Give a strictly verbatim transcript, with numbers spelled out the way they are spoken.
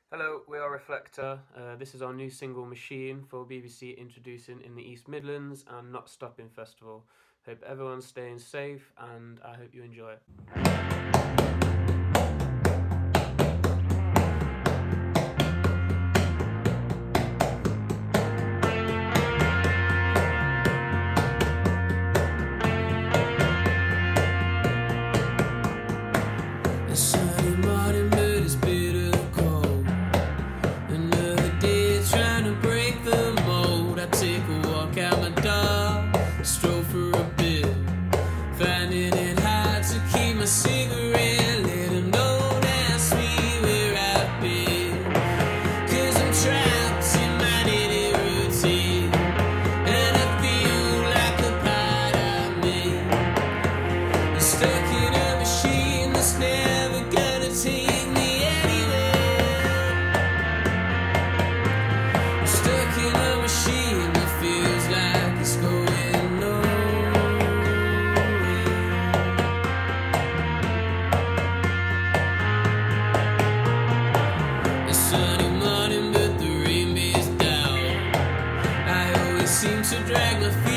Hello, we are Reflector. Uh, this is our new single Machine for B B C introducing in the East Midlands and Not Stopping Festival. Hope everyone's staying safe and I hope you enjoy it. Sunday morning, but it's bitter cold. Another day trying to break the mold. I take a walk out my dog, stroll for a bit, finding it hard to keep my cigarette lit. And don't ask me where I've been, cause I'm trapped in my daily routine, and I feel like a part of me is stuck in a machine that's never gonna take me anywhere. I'm stuck in a machine that feels like it's going nowhere. It's sunny morning, but the rain beats down. I always seem to drag my feet